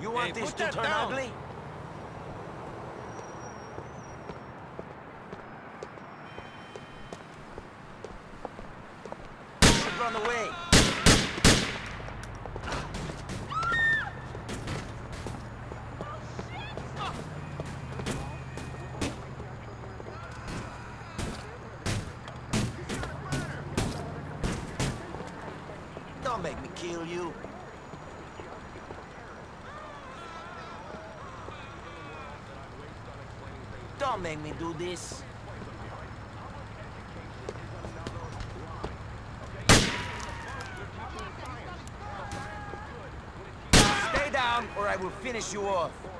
You want this put to that turn down. ugly? Should run away. Don't make me kill you. Don't make me do this. Stay down or I will finish you off.